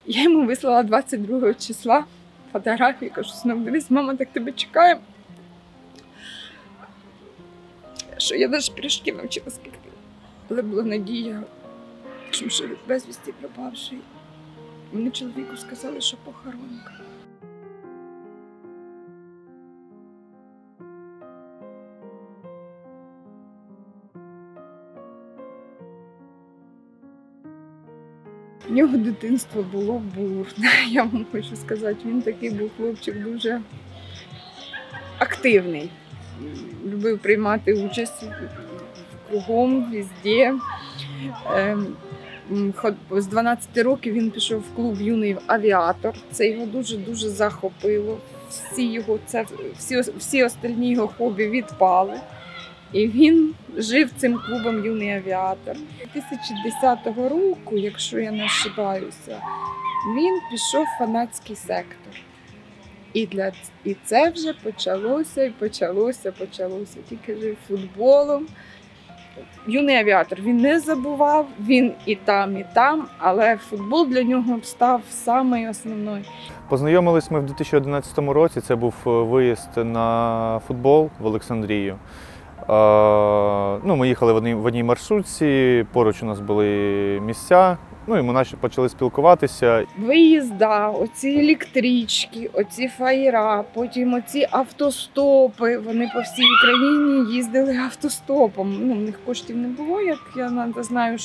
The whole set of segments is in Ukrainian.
Я йому вислала 22 числа фотографії, кажу, синок, дивись, мама так тебе чекає. Що я навіть пішки навчилась піти. Але була надія, що безвісті пропавший. Мені чоловіку сказали, що похоронка. У нього дитинство було бурне, я вам хочу сказати. Він такий був хлопчик дуже активний. Любив приймати участь кругом, везде. З 12 років він пішов в клуб «Юний авіатор». Це його дуже-дуже захопило. Всі остальні його хобі відпали. І він жив цим клубом «Юний авіатор». 2010 року, якщо я не ошибаюся, він пішов в фанатський сектор. І це вже почалося. Тільки жив футболом. «Юний авіатор» він не забував, він і там, але футбол для нього став самою основною. Познайомились ми в 2011 році, це був виїзд на футбол в Олександрію. Ми їхали в одній маршрутці, поруч у нас були місця, і ми почали спілкуватися. Виїзда, оці електрички, оці фаєра, потім оці автостопи. Вони по всій Україні їздили автостопом. У них коштів не було, як я знаю,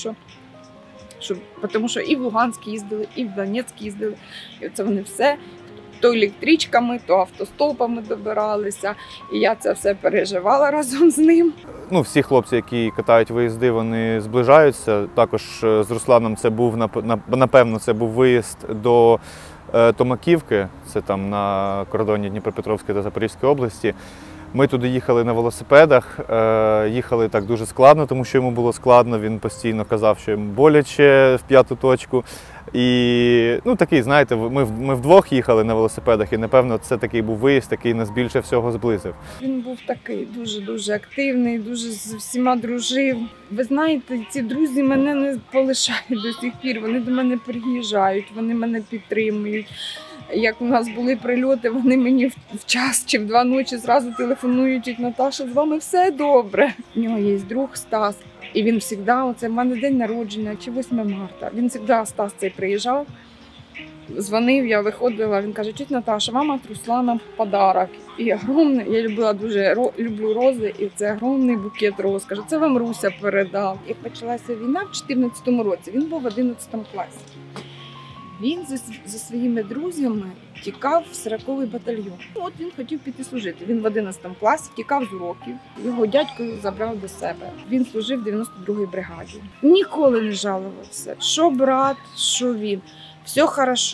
тому що і в Луганськ їздили, і в Донецьк їздили. І оце вони все. То електричками, то автостопами добиралися. І я це все переживала разом з ним. Всі хлопці, які катають виїзди, вони зближаються. Також з Русланом це був, напевно, це був виїзд до Томаківки, це там на кордоні Дніпропетровської та Запорізької області. Ми туди їхали на велосипедах, їхали так дуже складно, тому що йому було складно, він постійно казав, що йому боляче в п'яту точку. І такий, знаєте, ми вдвох їхали на велосипедах, і напевно це такий був виїзд, який нас більше всього зблизив. Він був такий дуже активний, дуже з всіма дружив. Ви знаєте, ці друзі мене не полишають до сих пір, вони до мене приїжджають, вони мене підтримують. Як у нас були прильоти, вони мені в час чи в 2 ночі зразу телефонують: Наташа, з вами все добре. У нього є друг Стас, і він завжди, оце в мене день народження, чи 8 марта, він завжди, Стас цей приїжджав, дзвонив, я виходила, він каже: чуть, Наташа, вам від Руслана подарок. І огромний, я люблю рози, і це огромний букет роз. Каже, це вам Руся передав. Як почалася війна в 2014 році, він був в 11 класі. Він зі своїми друзями тікав в 40-й батальйон. От він хотів піти служити. Він в 11 класі тікав з уроків. Його дядько забрав до себе. Він служив в 92-й бригаді. Ніколи не жалувався. Що брат, що він. Все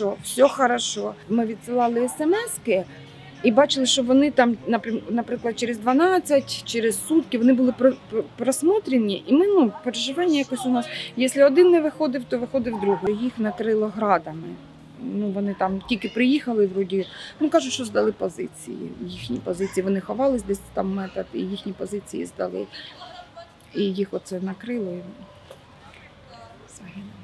хорошо. Ми відсилали смски і бачили, що вони там, наприклад, через 12, через сутки вони були просмотрені. І ми, переживання якось у нас. Якщо один не виходив, то виходив другий. Їх накрило градами. Вони там тільки приїхали, вроді, кажуть, що здали позиції. Їхні позиції, вони ховались десь там метод, і їхні позиції здали. І їх оце накрило і загинули.